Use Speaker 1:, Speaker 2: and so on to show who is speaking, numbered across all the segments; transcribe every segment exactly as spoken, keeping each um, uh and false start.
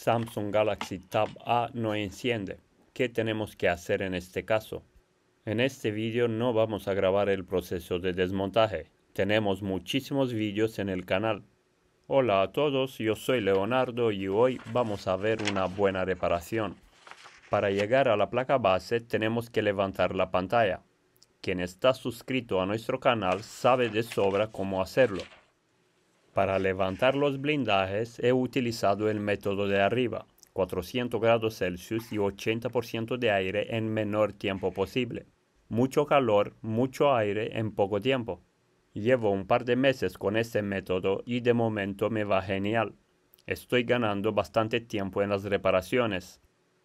Speaker 1: Samsung Galaxy Tab A no enciende. ¿Qué tenemos que hacer en este caso? En este vídeo no vamos a grabar el proceso de desmontaje. Tenemos muchísimos vídeos en el canal. Hola a todos, yo soy Leonardo y hoy vamos a ver una buena reparación. Para llegar a la placa base tenemos que levantar la pantalla. Quien está suscrito a nuestro canal sabe de sobra cómo hacerlo. Para levantar los blindajes he utilizado el método de arriba, cuatrocientos grados Celsius y ochenta por ciento de aire en menor tiempo posible. Mucho calor, mucho aire en poco tiempo. Llevo un par de meses con este método y de momento me va genial. Estoy ganando bastante tiempo en las reparaciones.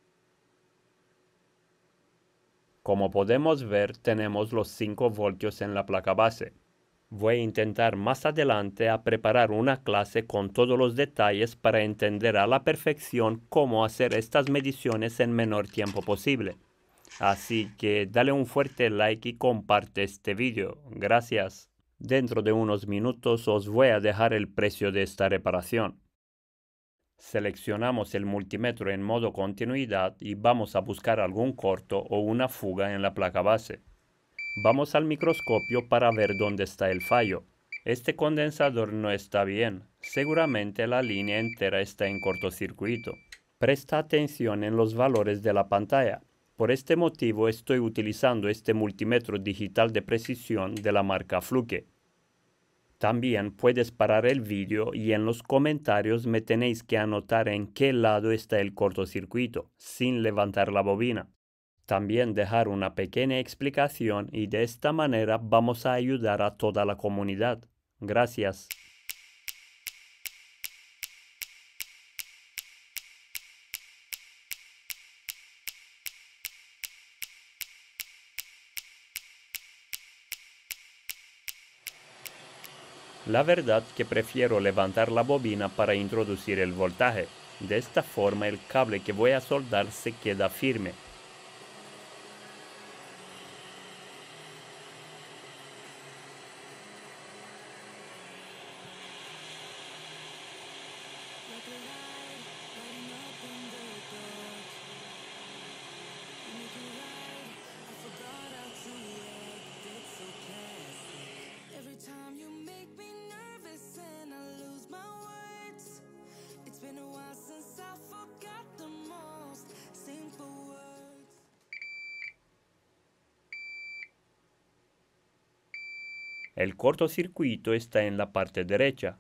Speaker 1: Como podemos ver, tenemos los cinco voltios en la placa base. Voy a intentar más adelante a preparar una clase con todos los detalles para entender a la perfección cómo hacer estas mediciones en menor tiempo posible. Así que dale un fuerte like y comparte este vídeo. Gracias. Dentro de unos minutos os voy a dejar el precio de esta reparación. Seleccionamos el multímetro en modo continuidad y vamos a buscar algún corto o una fuga en la placa base. Vamos al microscopio para ver dónde está el fallo. Este condensador no está bien. Seguramente la línea entera está en cortocircuito. Presta atención en los valores de la pantalla. Por este motivo estoy utilizando este multímetro digital de precisión de la marca Fluke. También puedes parar el vídeo y en los comentarios me tenéis que anotar en qué lado está el cortocircuito, sin levantar la bobina. También dejar una pequeña explicación y de esta manera vamos a ayudar a toda la comunidad. Gracias. La verdad que prefiero levantar la bobina para introducir el voltaje. De esta forma el cable que voy a soldar se queda firme. El cortocircuito está en la parte derecha.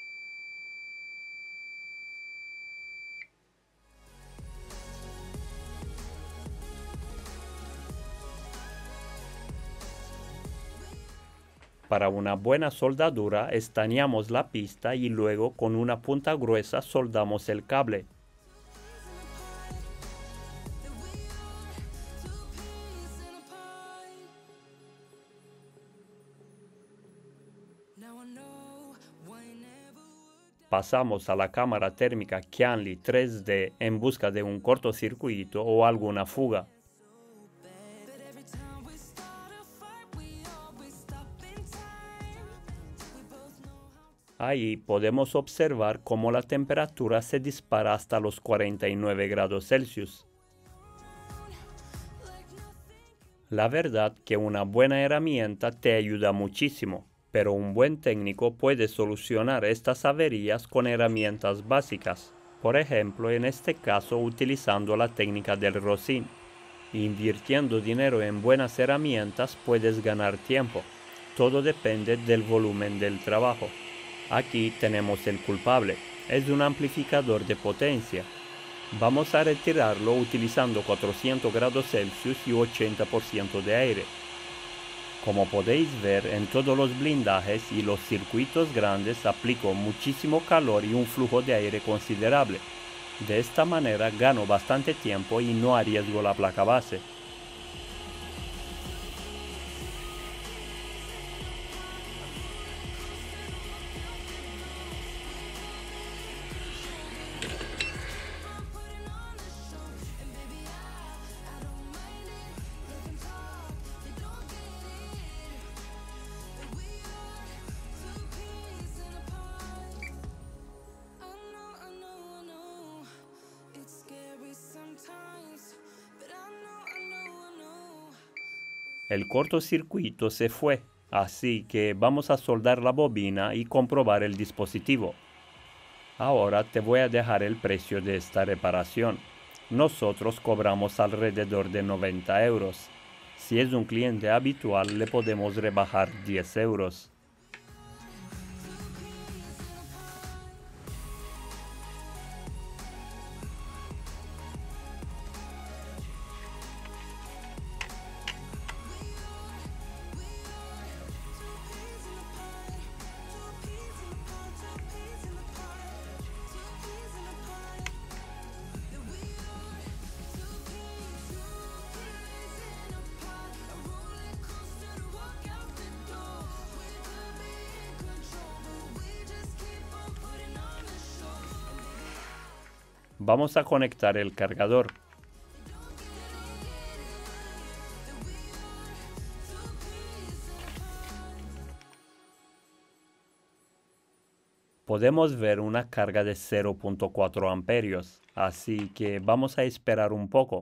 Speaker 1: Para una buena soldadura estañamos la pista y luego con una punta gruesa soldamos el cable. Pasamos a la cámara térmica Kianli tres D en busca de un cortocircuito o alguna fuga. Ahí podemos observar cómo la temperatura se dispara hasta los cuarenta y nueve grados Celsius. La verdad que una buena herramienta te ayuda muchísimo, pero un buen técnico puede solucionar estas averías con herramientas básicas. Por ejemplo, en este caso utilizando la técnica del rosin. Invirtiendo dinero en buenas herramientas puedes ganar tiempo. Todo depende del volumen del trabajo. Aquí tenemos el culpable, es un amplificador de potencia. Vamos a retirarlo utilizando cuatrocientos grados Celsius y ochenta por ciento de aire. Como podéis ver en todos los blindajes y los circuitos grandes aplico muchísimo calor y un flujo de aire considerable. De esta manera gano bastante tiempo y no arriesgo la placa base. El cortocircuito se fue, así que vamos a soldar la bobina y comprobar el dispositivo. Ahora te voy a dejar el precio de esta reparación. Nosotros cobramos alrededor de noventa euros. Si es un cliente habitual, le podemos rebajar diez euros. Vamos a conectar el cargador. Podemos ver una carga de cero punto cuatro amperios, así que vamos a esperar un poco.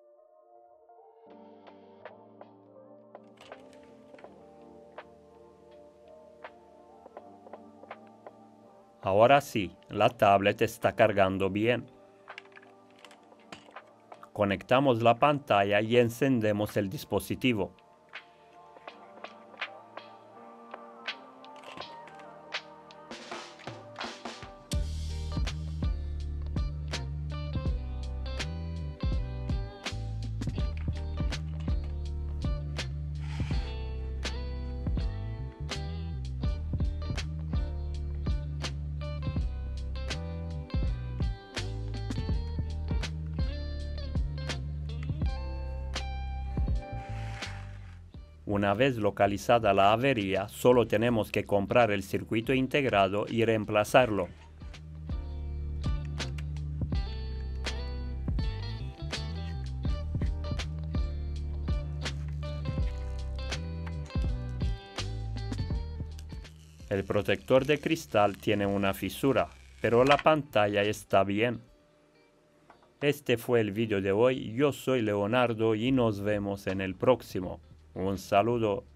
Speaker 1: Ahora sí, la tablet está cargando bien. Conectamos la pantalla y encendemos el dispositivo. Una vez localizada la avería, solo tenemos que comprar el circuito integrado y reemplazarlo. El protector de cristal tiene una fisura, pero la pantalla está bien. Este fue el vídeo de hoy. Yo soy Leonardo y nos vemos en el próximo. Un saludo.